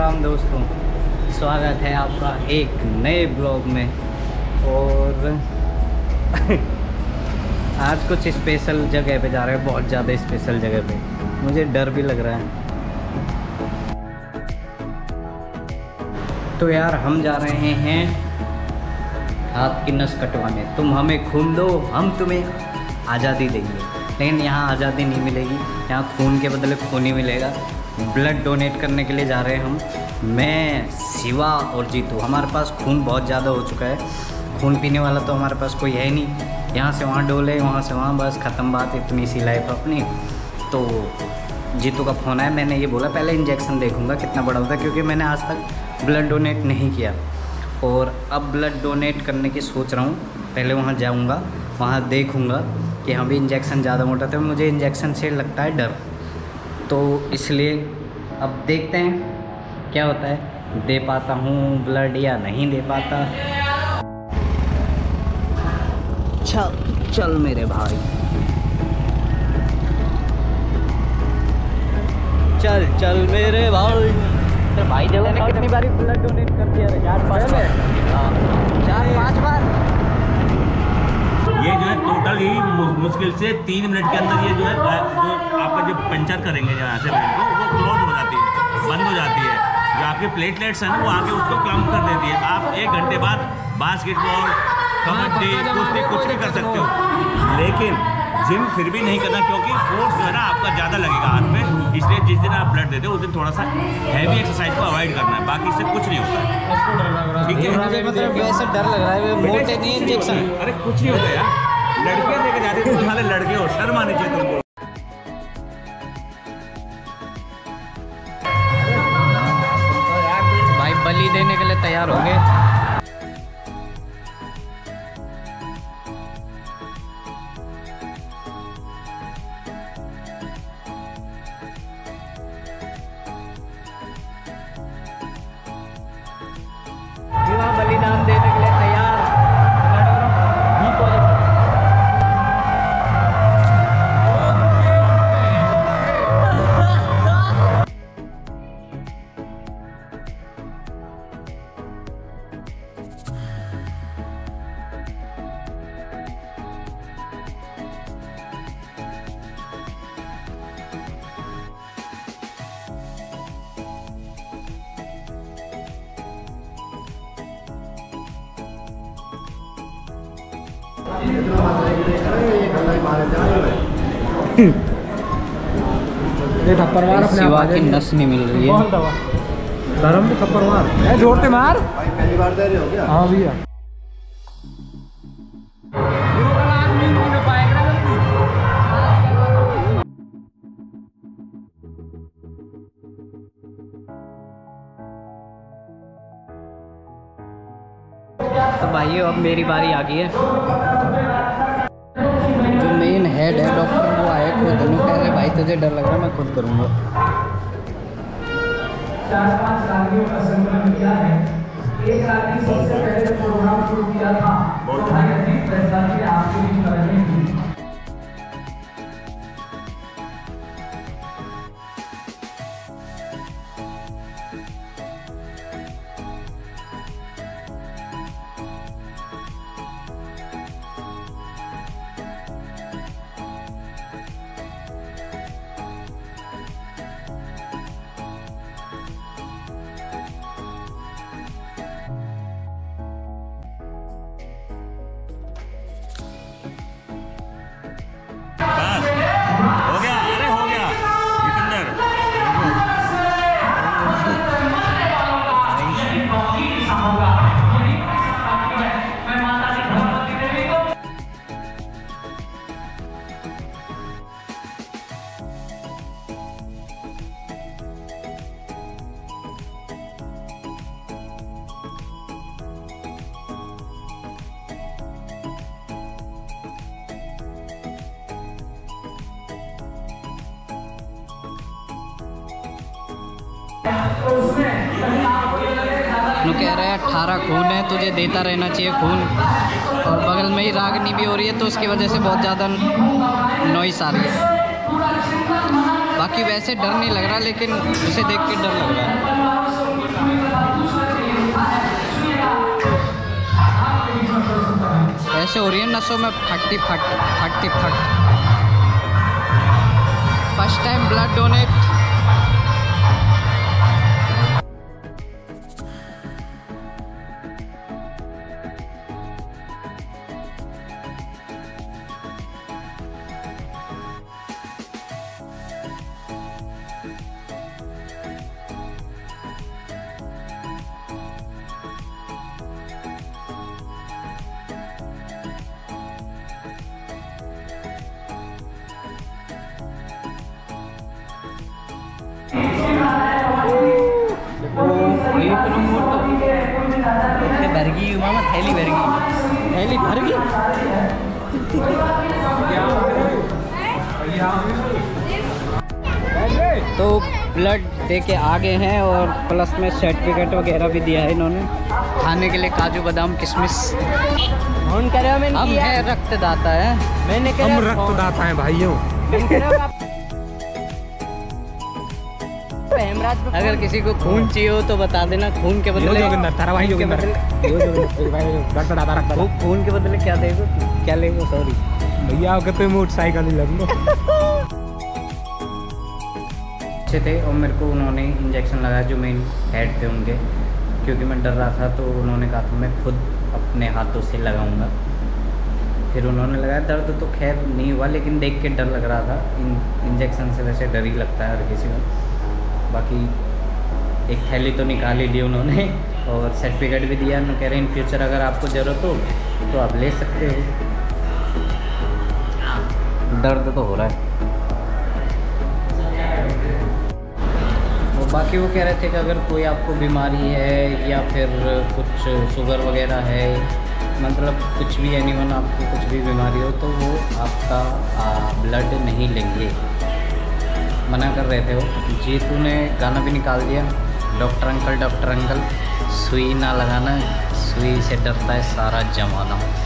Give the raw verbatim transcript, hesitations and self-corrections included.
राम दोस्तों, स्वागत है आपका एक नए ब्लॉग में। और आज कुछ स्पेशल जगह पे जा रहे हैं, बहुत ज़्यादा स्पेशल जगह पे। मुझे डर भी लग रहा है। तो यार हम जा रहे हैं हाथ की नस कटवाने। तुम हमें खून दो, हम तुम्हें आज़ादी देंगे। लेकिन यहाँ आज़ादी नहीं मिलेगी, यहाँ खून के बदले खून ही मिलेगा। ब्लड डोनेट करने के लिए जा रहे हैं हम, मैं, शिवा और जीतू। हमारे पास खून बहुत ज़्यादा हो चुका है, खून पीने वाला तो हमारे पास कोई है नहीं। यहाँ से वहाँ डोले, वहाँ से वहाँ, बस ख़त्म बात, इतनी सी लाइफ अपनी। तो जीतू का फ़ोन आया, मैंने ये बोला पहले इंजेक्शन देखूँगा कितना बड़ा होता है, क्योंकि मैंने आज तक ब्लड डोनेट नहीं किया। और अब ब्लड डोनेट करने की सोच रहा हूँ। पहले वहाँ जाऊँगा, वहाँ देखूँगा कि हाँ भी इंजेक्शन ज़्यादा मोटा था। मुझे इंजेक्शन से लगता है डर, तो इसलिए अब देखते हैं क्या होता है, दे पाता हूँ ब्लड या नहीं दे पाता। चल चल मेरे भाई, चल चल मेरे भाई। तो भाई देखो मैंने कितनी बार ब्लड डोनेट कर दिया है, चार पाँच बार। चार पाँच बार। ये जो है टोटल ही मुश्किल से तीन मिनट के अंदर ये जो है जो आपका जो पंचर करेंगे यहाँ से वेन को, वो क्लोज हो जाती है, बंद हो जाती है। जो आपके प्लेटलेट्स हैं वो आगे उसको कम कर देती है। आप एक घंटे बाद बास्केटबॉल, कबड्डी, कुश्ती कुछ भी कर सकते हो, लेकिन जिम फिर भी नहीं करना, क्योंकि फोर्स जो है ना आपका ज़्यादा लगेगा हाथ में। इसलिए जिस दिन आप ब्लड देते हो उस दिन थोड़ा सा हैवी एक्सरसाइज को अवॉइड करना है, बाकी इससे कुछ नहीं होता है। ठीक है, मुझे मतलब वैसे डर लग रहा है, मोटे नहीं इंजेक्शन। अरे कुछ नहीं होता यार, लड़के लेके जाते तुम जहाँ लड़के हो, शर्म आनी चाहिए तुमको। भाई बलि देने के लिए तैयार हो गए। बलिदान देने के लिए तैयार। ये थप्पड़ मार अपने शिवा की नस नहीं मिल रही है। धर्म भी थप्पड़ मार, ए जोर से मार। पहली बार दे रहे हो क्या? हाँ भैया। तो भाइयों अब मेरी बारी आ गई है। जो मेन हेड है डॉक्टर वो आए खुद, नु कह रहे भाई तुझे डर लग रहा है, मैं खुद करूँगा। चार पांच राज्यों का संकलन किया है। एक राज्य सबसे पहले प्रोग्राम शुरू किया था, भाई अजीत फैसला के आपके बीच करने की। हो गया, अरे हो गया जितेंद्र। नु कह रहे हैं अठारह खून है, तुझे देता रहना चाहिए खून। और बगल में ही रागनी भी हो रही है, तो उसकी वजह से बहुत ज़्यादा नॉइस आ रही है। बाकी वैसे डर नहीं लग रहा, लेकिन उसे देख के डर लग रहा है। ऐसे हो रही है नसों में फटी फट फटी फट। First time blood donate. भर गई मामा, थैली भर गई, थैली भर गई। तो ब्लड दे के आ गए हैं और प्लस में सर्टिफिकेट वगैरह भी दिया है इन्होंने। खाने के लिए काजू बादाम किशमिश। फोन करे मैंने हम है रक्तदाता है। मैंने हम रक्तदाता हैं भाइयों। अगर किसी को खून चाहिए हो तो बता देना। खून के बदले भाई खून खून के बदले क्या देगा, क्या लेगा? सॉरी भैया अगर तो मोटरसाइकिल ही लग लो। अच्छे थे और मेरे को उन्होंने इंजेक्शन लगाया जो मेन हेड थे उनके, क्योंकि मैं डर रहा था तो उन्होंने कहा था मैं खुद अपने हाथों से लगाऊंगा। फिर उन्होंने लगाया। दर्द तो खैर नहीं हुआ लेकिन देख के डर लग रहा था। इन इंजेक्शन से वैसे डर ही लगता है हर किसी को। बाकी एक थैली तो निकाल ही ली उन्होंने और सर्टिफिकेट भी दिया। उन्होंने कह रहे इन फ्यूचर अगर आपको ज़रूरत हो तो आप ले सकते हो। दर्द तो हो रहा है। और बाकी वो कह रहे थे कि अगर कोई आपको बीमारी है या फिर कुछ शुगर वगैरह है, मतलब कुछ भी एनीवन आपको कुछ भी बीमारी हो तो वो आपका ब्लड नहीं लेंगे, मना कर रहे थे वो। जीतू ने गाना भी निकाल दिया, डॉक्टर अंकल डॉक्टर अंकल सुई ना लगाना, सुई से डरता है सारा जमाना।